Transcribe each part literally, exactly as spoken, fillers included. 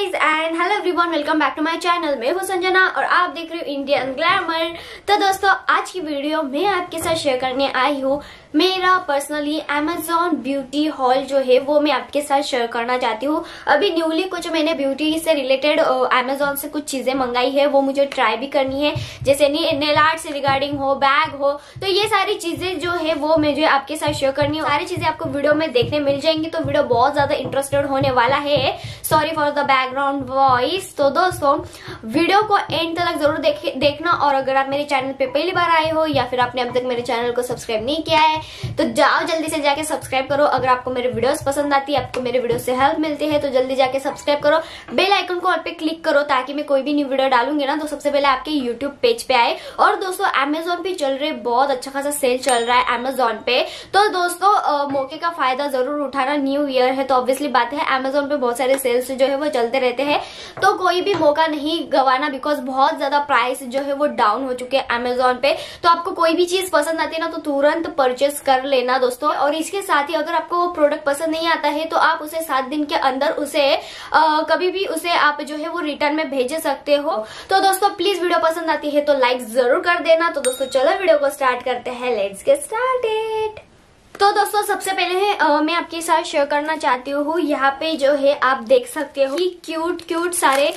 Guys and hello everyone, welcome back to my channel. मैं हूँ संजना और आप देख रहे हो इंडियन ग्लैमर। तो दोस्तों, आज की वीडियो में आपके साथ शेयर करने आई हूँ मेरा पर्सनली अमेजॉन ब्यूटी हॉल जो है वो मैं आपके साथ शेयर करना चाहती हूँ। अभी न्यूली कुछ मैंने ब्यूटी से रिलेटेड अमेजॉन से कुछ चीजें मंगाई है, वो मुझे ट्राई भी करनी है, जैसे नेल आर्ट से रिगार्डिंग हो, बैग हो, तो ये सारी चीजें जो है वो मुझे आपके साथ शेयर करनी है। सारी चीजें आपको वीडियो में देखने मिल जाएंगी, तो वीडियो बहुत ज्यादा इंटरेस्टेड होने वाला है। Sorry for the background voice. तो दोस्तों, वीडियो को एंड तक जरूर देख, देखना और अगर आप मेरे चैनल पे पहली बार आए हो या फिर आपने अब तक मेरे चैनल को सब्सक्राइब नहीं किया है तो जाओ जल्दी से जाके सब्सक्राइब करो। अगर आपको मेरे वीडियोस पसंद आती है, आपको मेरे वीडियो से हेल्प मिलती है, तो जल्दी जाके सब्सक्राइब करो। बेल आइकन को ऑल पे क्लिक करो ताकि मैं कोई भी न्यू वीडियो डालूंगी ना तो सबसे पहले आपके यूट्यूब पेज पे आए। और दोस्तों, अमेजोन पे चल रहे बहुत अच्छा खासा सेल चल रहा है अमेजोन पे, तो दोस्तों आ, मौके का फायदा जरूर उठाना। न्यू ईयर है तो ऑब्वियसली बात है अमेजोन पे बहुत सारे सेल्स जो है वो चलते रहते हैं, तो कोई भी मौका नहीं गवाना, बिकॉज बहुत ज्यादा प्राइस जो है वो डाउन हो चुके हैं अमेजोन पे। तो आपको कोई भी चीज पसंद आती है ना तो तुरंत परचेस कर लेना दोस्तों। और इसके साथ ही अगर आपको वो प्रोडक्ट पसंद नहीं आता है तो आप उसे सात दिन के अंदर उसे आ, कभी भी उसे आप जो है वो रिटर्न में भेज सकते हो। तो दोस्तों, प्लीज वीडियो पसंद आती है तो लाइक जरूर कर देना। तो दोस्तों, चलो वीडियो को स्टार्ट करते हैं। Let's get started. तो दोस्तों, सबसे पहले है आ, मैं आपके साथ शेयर करना चाहती हूँ, यहाँ पे जो है आप देख सकते हो कि क्यूट क्यूट सारे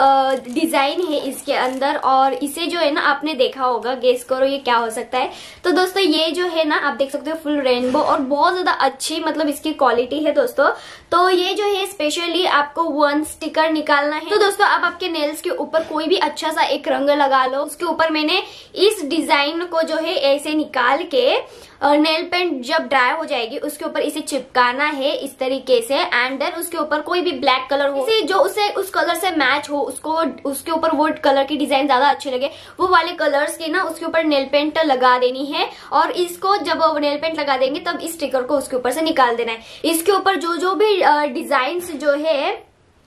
डिजाइन है इसके अंदर। और इसे जो है ना आपने देखा होगा, गेस करो ये क्या हो सकता है। तो दोस्तों, ये जो है ना आप देख सकते हो फुल रेनबो और बहुत ज्यादा अच्छी मतलब इसकी क्वालिटी है दोस्तों। तो ये जो है स्पेशली आपको वन स्टिकर निकालना है। तो दोस्तों, आप आपके नेल्स के ऊपर कोई भी अच्छा सा एक रंग लगा लो। उसके ऊपर मैंने इस डिजाइन को जो है ऐसे निकाल के नेल पेंट जब ड्राई हो जाएगी उसके ऊपर इसे चिपकाना है इस तरीके से। एंड देन उसके ऊपर कोई भी ब्लैक कलर हो, इसे जो उसे उस कलर से मैच हो, उसको उसके ऊपर वो कलर की डिजाइन ज्यादा अच्छी लगे, वो वाले कलर्स की ना उसके ऊपर नेल पेंट लगा देनी है। और इसको जब नेल पेंट लगा देंगे तब इस स्टिकर को उसके ऊपर से निकाल देना है। इसके ऊपर जो जो भी डिजाइन जो है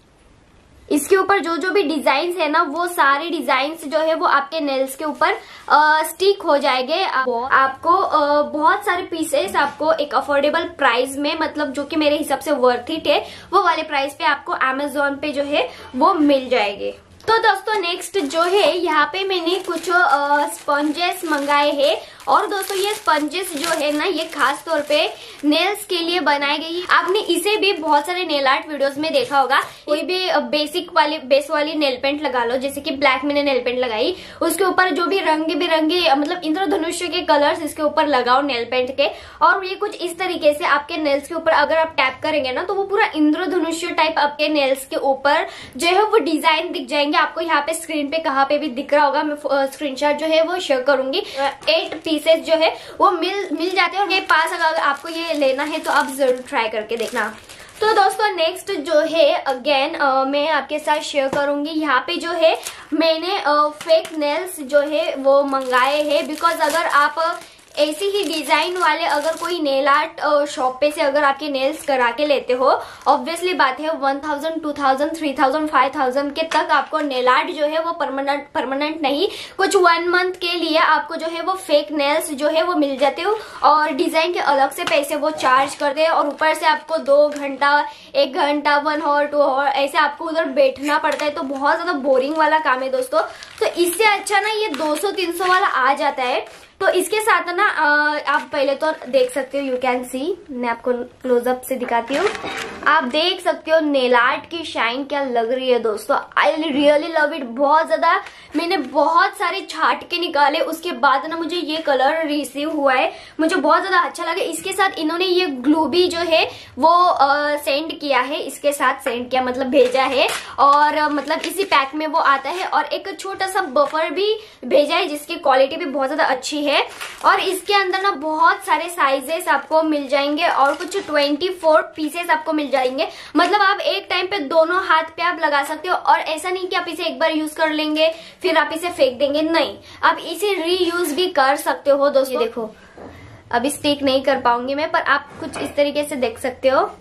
इसके ऊपर जो जो भी डिजाइन है ना वो सारे डिजाइन जो है वो आपके नेल्स के ऊपर स्टिक हो जाएंगे। आपको आ, बहुत सारे पीसेस आपको एक अफोर्डेबल प्राइस में, मतलब जो कि मेरे हिसाब से वर्थ इट है, वो वाले प्राइस पे आपको अमेजोन पे जो है वो मिल जाएंगे। तो दोस्तों, नेक्स्ट जो है यहाँ पे मैंने कुछ स्पंजेस मंगाए हैं। और दोस्तों, ये स्पंजेस जो है ना ये खास तौर पे नेल्स के लिए बनाई गई है। आपने इसे भी बहुत सारे नेल आर्ट वीडियोस में देखा होगा। कोई भी बेसिक वाली बेस वाली नेल पेंट लगा लो, जैसे कि ब्लैक मैंने नेल पेंट लगाई, उसके ऊपर जो भी रंग बिरंगे मतलब इंद्रधनुष्य के कलर्स इसके ऊपर लगाओ नेल पेंट के। और ये कुछ इस तरीके से आपके नेल्स के ऊपर अगर आप टैप करेंगे ना तो वो पूरा इंद्रधनुष्य टाइप आपके नेल्स के ऊपर जो है वो डिजाइन दिख जाएंगे। आपको यहाँ पे स्क्रीन पे कहाँ पे भी दिख रहा होगा, मैं स्क्रीनशॉट जो है वो शेयर करूंगी। एट पीसेस जो है वो मिल मिल जाते हैं। और ये पास अगर आपको ये लेना है तो आप जरूर ट्राई करके देखना। तो दोस्तों, नेक्स्ट जो है अगेन मैं आपके साथ शेयर करूंगी। यहाँ पे जो है मैंने फेक नेल्स जो है वो मंगाए हैं, बिकॉज अगर आप ऐसी ही डिजाइन वाले अगर कोई नेल आर्ट शॉप पे से अगर आपके नेल्स करा के लेते हो, ऑब्वियसली बात है one thousand two thousand three thousand five thousand के तक आपको नेल आर्ट जो है वो परमानेंट परमानेंट नहीं, कुछ वन मंथ के लिए आपको जो है वो फेक नेल्स जो है वो मिल जाते हो। और डिजाइन के अलग से पैसे वो चार्ज करते हैं और ऊपर से आपको दो घंटा एक घंटा वन आवर टू आवर ऐसे आपको उधर बैठना पड़ता है। तो बहुत ज्यादा बोरिंग वाला काम है दोस्तों। तो इससे अच्छा ना ये दो सौ तीन सौ वाला आ जाता है। तो इसके साथ ना आप पहले तो देख सकते हो, यू कैन सी, मैं आपको क्लोजअप से दिखाती हूँ। आप देख सकते हो नेल आर्ट की शाइन क्या लग रही है दोस्तों। I really love it. बहुत ज्यादा मैंने बहुत सारे छाट के निकाले, उसके बाद ना मुझे ये कलर रिसीव हुआ है, मुझे बहुत ज्यादा अच्छा लगा। इसके साथ इन्होंने ये ग्लू भी जो है वो आ, सेंड किया है, इसके साथ सेंड किया मतलब भेजा है। और आ, मतलब इसी पैक में वो आता है। और एक छोटा सा बफर भी भेजा है जिसकी क्वालिटी भी बहुत ज्यादा अच्छी है। और इसके अंदर ना बहुत सारे साइजेस आपको मिल जाएंगे और कुछ चौबीस पीसेस आपको मिल जाएंगे। मतलब आप एक टाइम पे दोनों हाथ पे आप लगा सकते हो। और ऐसा नहीं कि आप इसे एक बार यूज कर लेंगे फिर आप इसे फेंक देंगे, नहीं, आप इसे रीयूज भी कर सकते हो दोस्तों। देखो, अभी स्टिक नहीं कर पाऊंगी मैं, पर आप कुछ इस तरीके से देख सकते हो।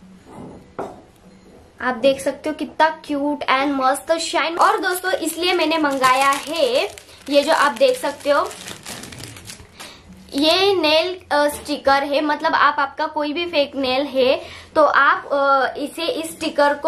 आप देख सकते हो कितना क्यूट एंड मस्त शाइन। और दोस्तों, इसलिए मैंने मंगाया है ये जो आप देख सकते हो, ये नेल स्टिकर है। मतलब आप आपका कोई भी फेक नेल है तो आप इसे इस स्टिकर को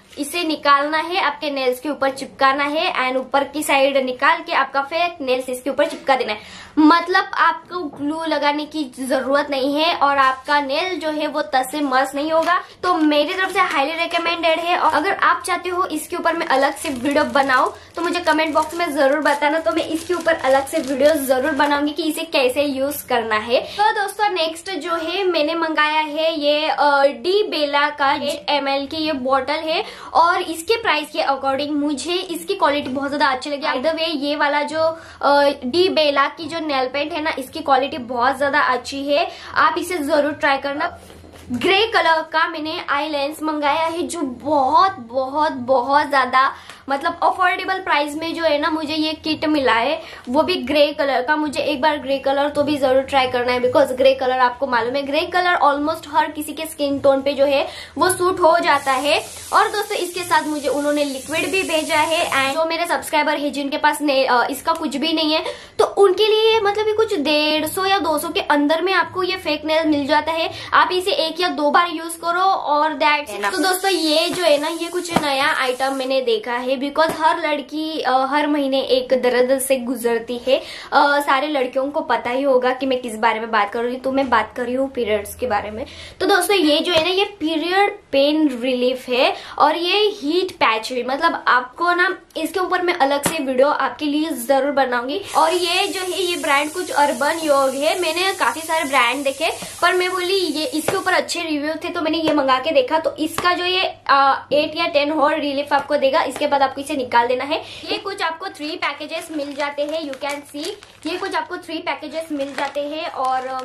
इसे निकालना है, आपके नेल्स के ऊपर चिपकाना है एंड ऊपर की साइड निकाल के आपका फेक नेल्स इसके ऊपर चिपका देना है। मतलब आपको ग्लू लगाने की जरूरत नहीं है और आपका नेल जो है वो तस से मस नहीं होगा। तो मेरी तरफ से हाईली रिकमेंडेड है। और अगर आप चाहते हो इसके ऊपर मैं अलग से वीडियो बनाऊं तो मुझे कमेंट बॉक्स में जरूर बताना, तो मैं इसके ऊपर अलग से वीडियो जरूर बनाऊंगी कि इसे कैसे यूज करना है। तो दोस्तों नेक्स्ट जो है मैंने मंगाया है ये डी बेला का एट एम एल की ये बॉटल है और इसके प्राइस के अकॉर्डिंग मुझे इसकी क्वालिटी बहुत ज्यादा अच्छी लगी। बाय द वे ये वाला जो डी बेला की जो नेल पेंट है ना, इसकी क्वालिटी बहुत ज्यादा अच्छी है, आप इसे जरूर ट्राई करना। ग्रे कलर का मैंने आई लेंस मंगाया है जो बहुत बहुत बहुत ज्यादा मतलब अफोर्डेबल प्राइस में जो है ना मुझे ये किट मिला है, वो भी ग्रे कलर का। मुझे एक बार ग्रे कलर तो भी जरूर ट्राई करना है बिकॉज ग्रे कलर आपको मालूम है, ग्रे कलर ऑलमोस्ट हर किसी के स्किन टोन पे जो है वो सूट हो जाता है। और दोस्तों इसके साथ मुझे उन्होंने लिक्विड भी भेजा है एंड जो मेरे सब्सक्राइबर है जिनके पास इसका कुछ भी नहीं है तो उनके लिए मतलब ये कुछ डेढ़ सौ या दो सौ के अंदर में आपको ये फेक नेल मिल जाता है। आप इसे एक या दो बार यूज करो और दैट। तो दोस्तों ये जो है ना ये कुछ नया आइटम मैंने देखा है बिकॉज हर लड़की आ, हर महीने एक दर्द से गुजरती है। आ, सारे लड़कियों को पता ही होगा कि मैं किस बारे में बात कर रही हूँ, तो मैं बात कर रही हूँ पीरियड्स के बारे में। तो दोस्तों ये जो है ना ये पीरियड पेन रिलीफ है और ये हीट पैच है। मतलब आपको ना इसके ऊपर मैं अलग से वीडियो आपके लिए जरूर बनाऊंगी। और ये जो है ये ब्रांड कुछ अर्बन योग है। मैंने काफी सारे ब्रांड देखे पर मैं बोली ये इसके ऊपर अच्छे रिव्यू थे तो मैंने ये मंगा के देखा। तो इसका जो ये एट या टेन हॉर रिलीफ आपको देगा, इसके बाद आपको इसे निकाल देना है। ये कुछ आपको थ्री पैकेजेस मिल जाते हैं, यू कैन सी ये कुछ आपको थ्री पैकेजेस मिल जाते हैं और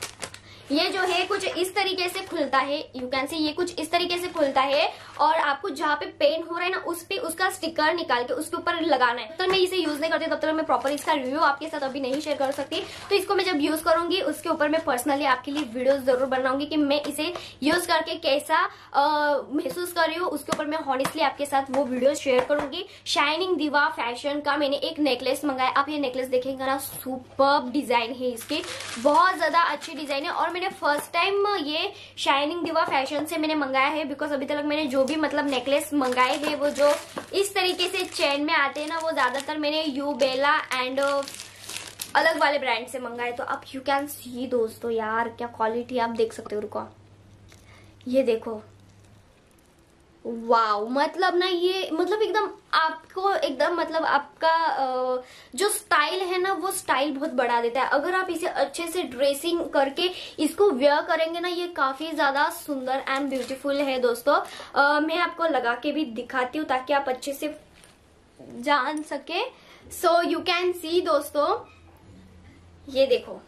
ये जो है कुछ इस तरीके से खुलता है, यू कैन सी ये कुछ इस तरीके से खुलता है और आपको जहाँ पे पेन हो रहा है ना उस पे उसका स्टिकर निकाल के उसके ऊपर लगाना है। तो मैं इसे यूज नहीं करती तब तक मैं प्रॉपर इसका रिव्यू आपके साथ अभी नहीं शेयर कर सकती। तो इसको मैं जब यूज करूंगी उसके ऊपर मैं पर्सनली आपके लिए वीडियो जरूर बनाऊंगी कि मैं इसे यूज करके कैसा महसूस कर रही हूँ, उसके ऊपर मैं हॉनेस्टली आपके साथ वो वीडियो शेयर करूंगी। शाइनिंग दिवा फैशन का मैंने एक नेकलेस मंगाया। आप ये नेकलेस देखेंगे ना, सुपर्ब डिजाइन है इसकी, बहुत ज्यादा अच्छी डिजाइन है। और मैंने फर्स्ट टाइम ये शाइनिंग दिवा फैशन से मैंने मंगाया है बिकॉज अभी तक मैंने जो भी मतलब नेकलेस मंगाए हैं वो जो इस तरीके से चेन में आते हैं ना वो ज्यादातर मैंने यू बेला एंड अलग वाले ब्रांड से मंगाए। तो आप यू कैन सी दोस्तों यार क्या क्वालिटी आप देख सकते हो। रुको ये देखो, वाव, मतलब ना ये मतलब एकदम आपको एकदम मतलब आपका जो स्टाइल है ना वो स्टाइल बहुत बढ़ा देता है। अगर आप इसे अच्छे से ड्रेसिंग करके इसको वेयर करेंगे ना ये काफी ज्यादा सुंदर एंड ब्यूटीफुल है दोस्तों। आ, मैं आपको लगा के भी दिखाती हूँ ताकि आप अच्छे से जान सके। सो यू कैन सी दोस्तों, ये देखो।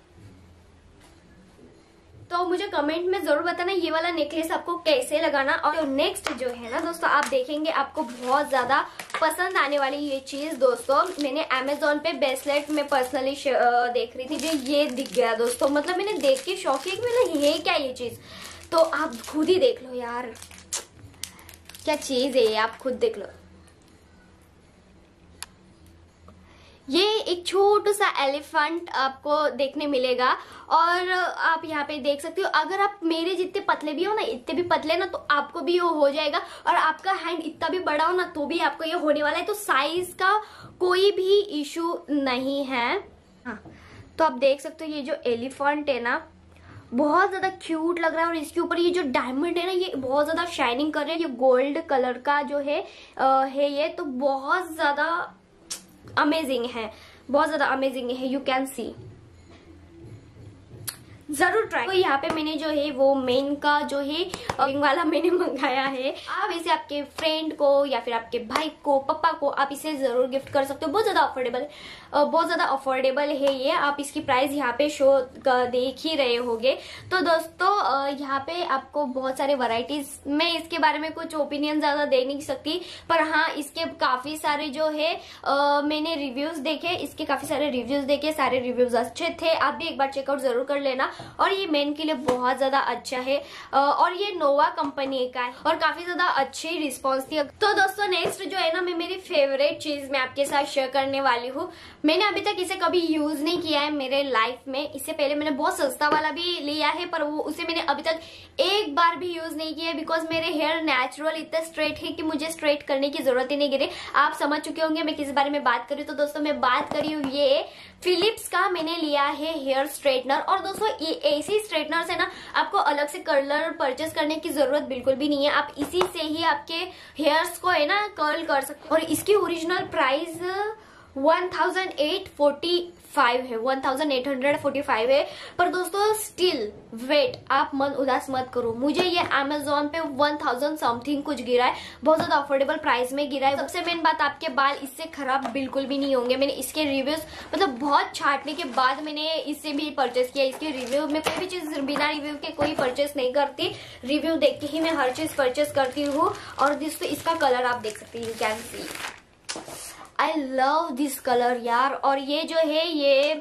तो मुझे कमेंट में जरूर बताना ये वाला नेकलेस आपको कैसे लगाना। और नेक्स्ट जो है ना दोस्तों आप देखेंगे आपको बहुत ज्यादा पसंद आने वाली ये चीज दोस्तों। मैंने अमेजोन पे ब्रेसलेट में पर्सनली देख रही थी, जो ये दिख गया दोस्तों। मतलब मैंने देख के शौक है कि मैंने ये क्या ये चीज, तो आप खुद ही देख लो यार क्या चीज है ये, आप खुद देख लो। ये एक छोटा सा एलिफेंट आपको देखने मिलेगा और आप यहाँ पे देख सकते हो। अगर आप मेरे जितने पतले भी हो ना, इतने भी पतले ना, तो आपको भी वो हो जाएगा। और आपका हैंड इतना भी बड़ा हो ना तो भी आपको ये होने वाला है। तो साइज का कोई भी इशू नहीं है। हाँ, तो आप देख सकते हो ये जो एलिफेंट है ना बहुत ज्यादा क्यूट लग रहा है। और इसके ऊपर ये जो डायमंड है ना ये बहुत ज्यादा शाइनिंग कर रहे हैं। ये गोल्ड कलर का जो है आ, है ये तो बहुत ज्यादा अमेजिंग है, बहुत ज्यादा अमेजिंग है। यू कैन सी, जरूर ट्राई। तो यहाँ पे मैंने जो है वो मेन का जो है रिंग वाला मैंने मंगाया है। आप इसे आपके फ्रेंड को या फिर आपके भाई को, पापा को आप इसे जरूर गिफ्ट कर सकते हो। बहुत ज्यादा अफोर्डेबल बहुत ज्यादा अफोर्डेबल है ये। आप इसकी प्राइस यहाँ पे शो देख ही रहे होंगे। तो दोस्तों यहाँ पे आपको बहुत सारे वैरायटीज, मैं इसके बारे में कुछ ओपिनियन ज्यादा दे नहीं सकती, पर हाँ इसके काफी सारे जो है आ, मैंने रिव्यूज देखे, इसके काफी सारे रिव्यूज देखे, सारे रिव्यूज अच्छे थे। आप भी एक बार चेकआउट जरूर कर लेना। और ये मेन के लिए बहुत ज्यादा अच्छा है और ये नोवा कंपनी का है और काफी ज्यादा अच्छी रिस्पॉन्स थी। तो दोस्तों नेक्स्ट जो है ना, मैं मेरी फेवरेट चीज मैं आपके साथ शेयर करने वाली हूँ। मैंने अभी तक इसे कभी यूज नहीं किया है मेरे लाइफ में। इससे पहले मैंने बहुत सस्ता वाला भी लिया है, पर वो उसे मैंने अभी तक एक बार भी यूज नहीं किया है, बिकॉज मेरे हेयर नेचुरल इतना स्ट्रेट है कि मुझे स्ट्रेट करने की जरूरत ही नहीं गिरे। आप समझ चुके होंगे मैं किस बारे में बात कर रही हूँ। तो दोस्तों मैं बात कर रही हूँ ये फिलिप्स का मैंने लिया है हेयर स्ट्रेटनर। और दोस्तों ये ऐसी स्ट्रेटनर से ना आपको अलग से कर्लर परचेस करने की जरूरत बिल्कुल भी नहीं है। आप इसी से ही आपके हेयर्स को है ना कर्ल कर सकते हो। और इसकी original price one thousand eight forty five है, one thousand eight hundred forty five है। पर दोस्तों स्टिल वेट, आप मन उदास मत करो, मुझे ये अमेजोन पे वन थाउजेंड समथिंग कुछ गिरा है, बहुत ज्यादा अफोर्डेबल प्राइस में गिरा है। सबसे मेन बात, आपके बाल इससे खराब बिल्कुल भी नहीं होंगे। मैंने इसके रिव्यूज मतलब बहुत छाटने के बाद मैंने इससे भी परचेस किया। इसके रिव्यू में कोई भी चीज बिना रिव्यू के कोई परचेस नहीं करती, रिव्यू देख के ही मैं हर चीज परचेस करती हूँ। और दोस्तों इसका कलर आप देख सकते हैं, you can see, I love this colour यार। और ये जो है ये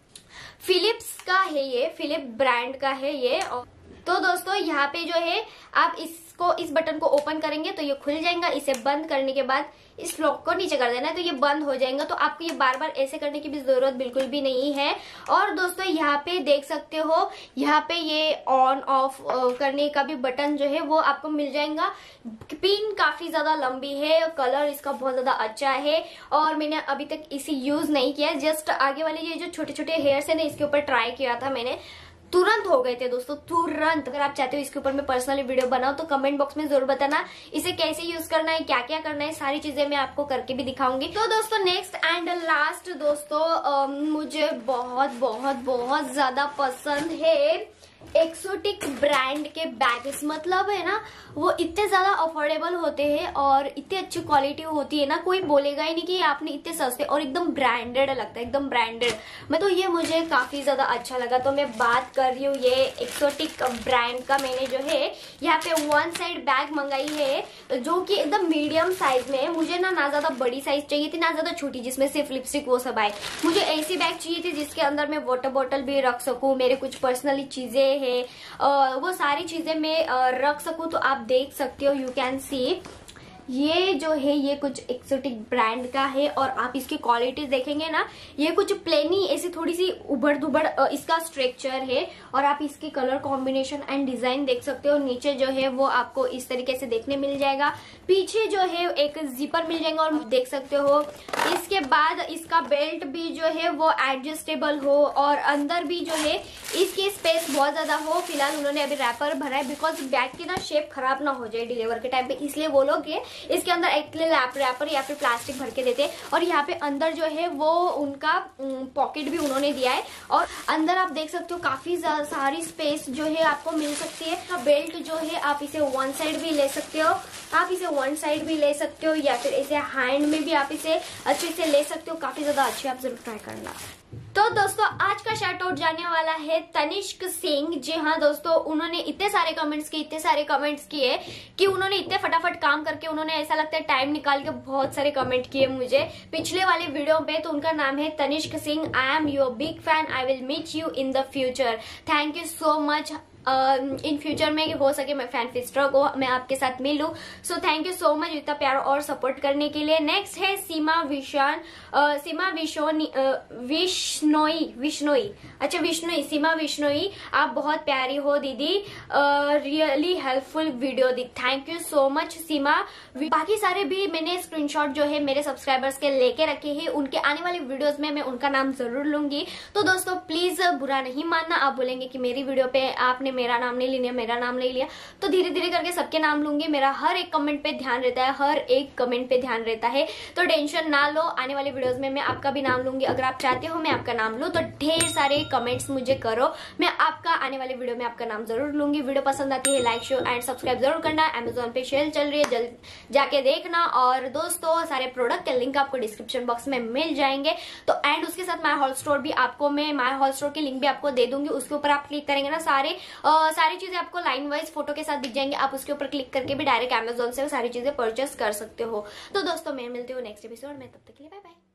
फिलिप्स का है, ये फिलिप ब्रांड का है ये। तो दोस्तों यहाँ पे जो है आप इसको इस बटन को ओपन करेंगे तो ये खुल जाएगा। इसे बंद करने के बाद इस लॉक को नीचे कर देना है तो ये बंद हो जाएगा। तो आपको ये बार बार ऐसे करने की भी जरूरत बिल्कुल भी नहीं है। और दोस्तों यहाँ पे देख सकते हो, यहाँ पे ये ऑन ऑफ करने का भी बटन जो है वो आपको मिल जाएगा। पिन काफी ज्यादा लंबी है, कलर इसका बहुत ज्यादा अच्छा है और मैंने अभी तक इसे यूज नहीं किया। जस्ट आगे वाले ये जो छोटे छोटे हेयर्स है ना, इसके ऊपर ट्राई किया था मैंने, तुरंत हो गए थे दोस्तों, तुरंत। अगर आप चाहते हो इसके ऊपर मैं पर्सनली वीडियो बनाऊं तो कमेंट बॉक्स में जरूर बताना इसे कैसे यूज करना है, क्या क्या करना है, सारी चीजें मैं आपको करके भी दिखाऊंगी। तो दोस्तों नेक्स्ट एंड लास्ट दोस्तों आ, मुझे बहुत बहुत बहुत ज्यादा पसंद है एक्सोटिक ब्रांड के बैग्स। मतलब है ना वो इतने ज्यादा अफोर्डेबल होते हैं और इतनी अच्छी क्वालिटी होती है ना, कोई बोलेगा ही नहीं कि आपने इतने सस्ते, और एकदम ब्रांडेड लगता है, एकदम ब्रांडेड। मैं तो ये मुझे काफी ज्यादा अच्छा लगा। तो मैं बात कर रही हूँ ये एक्सोटिक ब्रांड का। मैंने जो है यहाँ पे वन साइड बैग मंगाई है जो कि एकदम मीडियम साइज में है। मुझे ना ना ज्यादा बड़ी साइज चाहिए थी ना ज्यादा छोटी जिसमें सिर्फ लिपस्टिक वो सब आए। मुझे ऐसी बैग चाहिए थी जिसके अंदर मैं वाटर बॉटल भी रख सकूं, मेरे कुछ पर्सनली चीजें है आ, वो सारी चीजें मैं आ, रख सकूं। तो आप देख सकते हो, यू कैन सी, ये जो है ये कुछ एक्सोटिक ब्रांड का है। और आप इसकी क्वालिटी देखेंगे ना, ये कुछ प्लेनी ऐसी थोड़ी सी उबड़ दुबड़ इसका स्ट्रक्चर है। और आप इसके कलर कॉम्बिनेशन एंड डिजाइन देख सकते हो। नीचे जो है वो आपको इस तरीके से देखने मिल जाएगा, पीछे जो है एक जिपर मिल जाएगा और देख सकते हो। इसके बाद इसका बेल्ट भी जो है वो एडजस्टेबल हो और अंदर भी जो है इसकी स्पेस बहुत ज्यादा हो। फिलहाल उन्होंने अभी रैपर भरा है बिकॉज बैग की ना शेप खराब ना हो जाए डिलीवर के टाइम पे, इसलिए वो लोग इसके अंदर एक रैपर या फिर प्लास्टिक भर के देते हैं। और यहाँ पे अंदर जो है वो उनका पॉकेट भी उन्होंने दिया है। और अंदर आप देख सकते हो काफी सारी स्पेस जो है आपको मिल सकती है। बेल्ट जो है आप इसे वन साइड भी ले सकते हो, आप इसे वन साइड भी ले सकते हो या फिर इसे हैंड में भी आप इसे अच्छे से ले सकते हो। काफी ज्यादा अच्छी, आप जरूर ट्राई करना। तो दोस्तों आज का शाउट आउट जाने वाला है तनिष्क सिंह। जी हाँ दोस्तों, उन्होंने इतने सारे कमेंट्स किए, इतने सारे कमेंट्स किए कि उन्होंने इतने फटाफट काम करके उन्होंने ऐसा लगता है टाइम निकाल के बहुत सारे कमेंट किए मुझे पिछले वाले वीडियो पे। तो उनका नाम है Tanishq Singh. I am your big fan, I will meet you in the future. Thank you so much. In uh, future में हो सके मैं फैन फिस्टर को मैं आपके साथ मिलूं। So thank you so much इतना प्यार और सपोर्ट करने के लिए। नेक्स्ट है सीमा विशान, uh, सीमा विशोनी uh, विश्नोई विश्नोई अच्छा विश्नोई सीमा विश्नोई, आप बहुत प्यारी हो दीदी, रियली हेल्पफुल वीडियो दी। Thank you so much Seema. बाकी सारे भी मैंने स्क्रीनशॉट जो है मेरे सब्सक्राइबर्स के लेके रखे हैं, उनके आने वाले वीडियोस में मैं उनका नाम जरूर लूंगी। तो दोस्तों प्लीज बुरा नहीं मानना, आप बोलेंगे कि मेरी वीडियो पे आपने मेरा नाम नहीं लिया, मेरा नाम नहीं लिया, तो धीरे धीरे करके सबके नाम लूंगी। मेरा हर एक कमेंट पे ध्यान रहता है, हर एक कमेंट पे ध्यान रहता है, तो टेंशन ना लो। आने वाले वीडियोस में मैं आपका भी नाम लूंगी। अगर आप चाहते हो मैं आपका नाम लूं तो ढेर सारे कमेंट्स मुझे करो, मैं आपका आने वाले वीडियो में आपका नाम जरूर लूंगी। वीडियो पसंद आती है लाइक शेयर एंड सब्सक्राइब जरूर करना। अमेजोन पे सेल चल रही है, जल्द जाके देखना। और दोस्तों सारे प्रोडक्ट के लिंक आपको डिस्क्रिप्शन बॉक्स में मिल जाएंगे। तो एंड उसके साथ माय हॉल स्टोर भी आपको मैं माय हॉल स्टोर के लिंक भी आपको दे दूंगी। उसके ऊपर आप क्लिक करेंगे ना, सारे आ, सारी चीजें आपको लाइन वाइज फोटो के साथ दिख जाएंगे। आप उसके ऊपर क्लिक करके भी डायरेक्ट अमेजोन से सारी चीजें परचेस कर सकते हो। तो दोस्तों मैं मिलती हूँ नेक्स्ट एपिसोड में, तब तक के लिए बाय बाय।